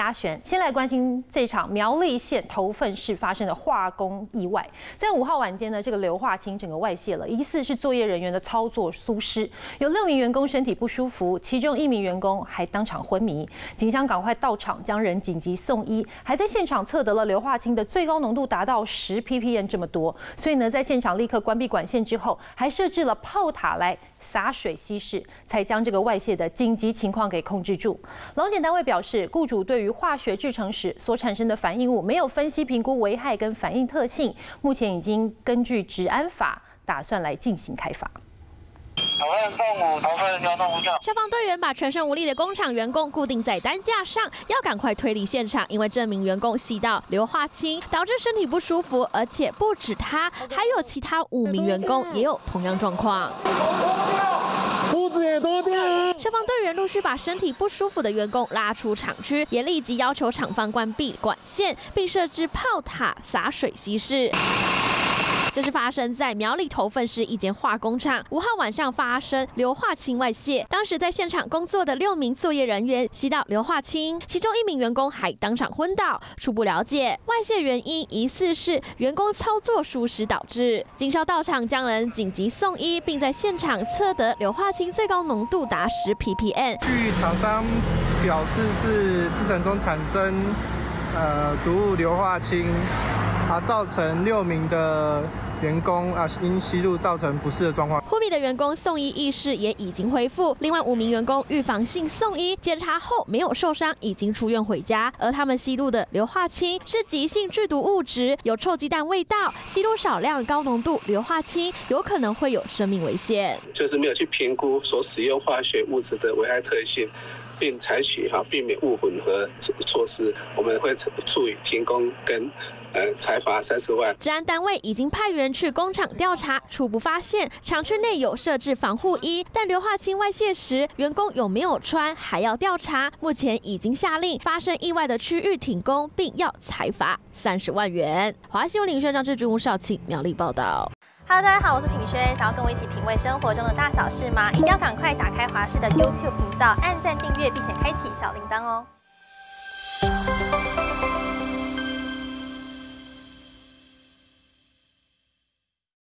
嘉璇，先来关心这场苗栗县头份市发生的化工意外。在5号晚间呢，这个硫化氢整个外泄了，疑似是作业人员的操作疏失，有6名员工身体不舒服，其中1名员工还当场昏迷。警方赶快到场将人紧急送医，还在现场测得了硫化氢的最高浓度达到10 ppm 这么多，所以呢，在现场立刻关闭管线之后，还设置了炮塔来洒水稀释，才将这个外泄的紧急情况给控制住。劳检单位表示，雇主对于化学制成时所产生的反应物没有分析评估危害跟反应特性，目前已经根据治安法打算来进行开罚。 消防队员把全身无力的工厂员工固定在担架上，要赶快推离现场，因为这名员工吸到硫化氢，导致身体不舒服，而且不止他，还有其他5名员工也有同样状况。消防队员陆续把身体不舒服的员工拉出厂区，也立即要求厂方关闭管线，并设置炮塔洒水稀释。这是发生在苗栗头份市一间化工厂，5号晚上发生硫化氢外泄。当时在现场工作的6名作业人员吸到硫化氢，其中1名员工还当场昏倒。初步了解，外泄原因疑似是员工操作疏失导致。警消到场将人紧急送医，并在现场测得硫化氢最高浓度达10 ppm。 据厂商表示，是制程中产生毒物硫化氢，造成6名的员工因吸入造成不适的状况。 昏迷的员工送医意识也已经恢复，另外5名员工预防性送医，检查后没有受伤，已经出院回家。而他们吸入的硫化氢是急性剧毒物质，有臭鸡蛋味道，吸入少量高浓度硫化氢，有可能会有生命危险。 就是没有去评估所使用化学物质的危害特性，并采取避免物混合措施，我们会处以停工跟裁罚30万。 治安单位已经派员去工厂调查，初步发现厂区内有设置防护衣，但硫化氢外泄时员工有没有穿还要调查。目前已经下令发生意外的区域停工，并要裁罚30万元。华新闻林轩、张志军、吴少庆苗栗报道。 Hello， 大家好，我是品轩。想要跟我一起品味生活中的大小事吗？一定要赶快打开华视的 YouTube 频道，按赞订阅，并且开启小铃铛哦。